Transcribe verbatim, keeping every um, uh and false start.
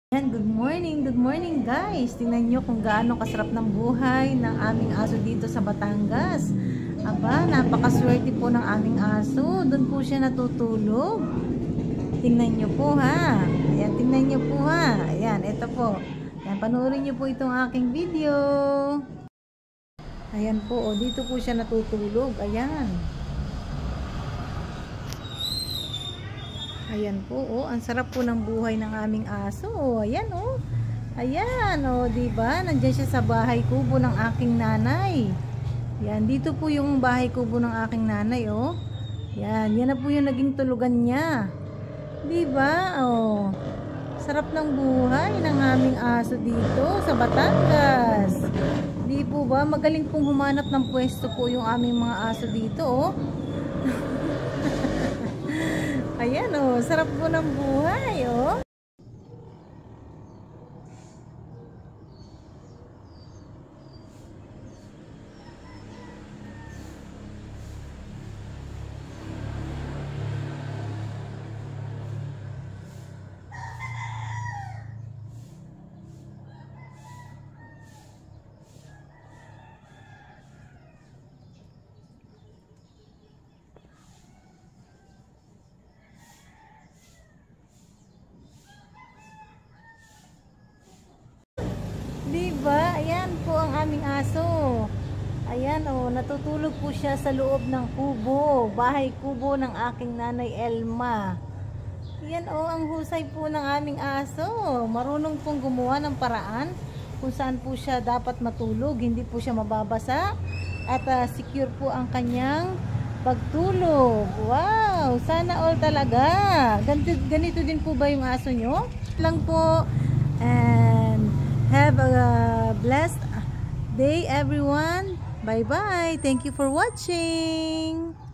Yan, good morning, good morning guys. Tingnan nyo kung gaano kasarap ng buhay ng aming aso dito sa Batangas. Aba, napakaswerte po ng aming aso. Doon po siya natutulog. Tingnan nyo po ha. Ayan, tingnan nyo po ha. Ayan, ito po. Ayan, panoorin nyo po itong aking video. Ayan po, oh, dito po siya natutulog. Ayan. Ayan po, oh, ang sarap po ng buhay ng aming aso. Oh, ayan, oh. Ayan, oh, 'di ba? Nandiyan siya sa bahay kubo ng aking nanay. Yan, dito po yung bahay kubo ng aking nanay, oh. Yan, yan na po yung naging tulugan niya. 'Di ba? Oh. Sarap ng buhay ng aming aso dito sa Batangas. 'Di po ba? Magaling pong humanap ng pwesto po yung aming mga aso dito, oh. Ayan, oh, sarap po ng buhay, oh. Diba? Ayan po ang aming aso. Ayan, oh, natutulog po siya sa loob ng kubo. Bahay kubo ng aking nanay Elma. Ayan, oh, ang husay po ng aming aso. Marunong pong gumawa ng paraan kung saan po siya dapat matulog. Hindi po siya mababasa. At uh, secure po ang kanyang pagtulog. Wow! Sana all talaga. Ganito, ganito din po ba yung aso nyo? Lang po. And have a blessed day everyone. Bye bye. Thank you for watching.